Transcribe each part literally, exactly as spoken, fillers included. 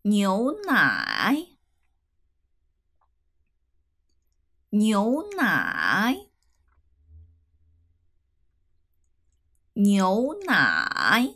牛奶牛奶牛奶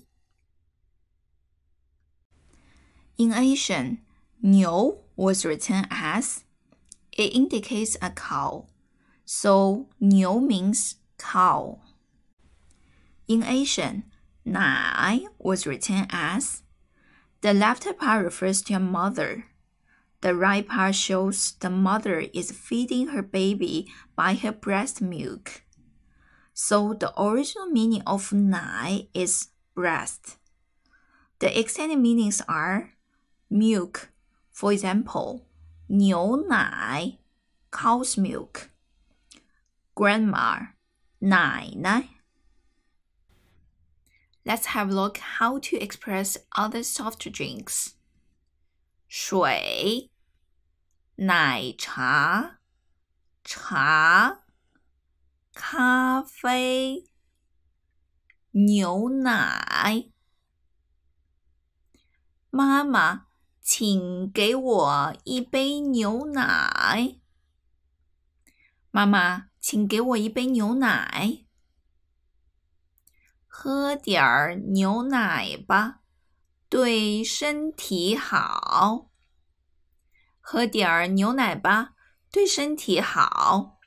In Asian, 牛 was written as it indicates a cow, so 牛 means cow. In Asian, 奶 was written as the left part refers to a mother. The right part shows the mother is feeding her baby by her breast milk. So the original meaning of 奶 is breast. The extended meanings are milk, for example, 牛奶 cow's milk. Grandma, 奶奶. Let's have a look how to express other soft drinks. 水奶茶茶咖啡牛奶妈妈请给我一杯牛奶妈妈请给我一杯牛奶喝点儿牛奶吧对身体好喝点儿牛奶吧对身体好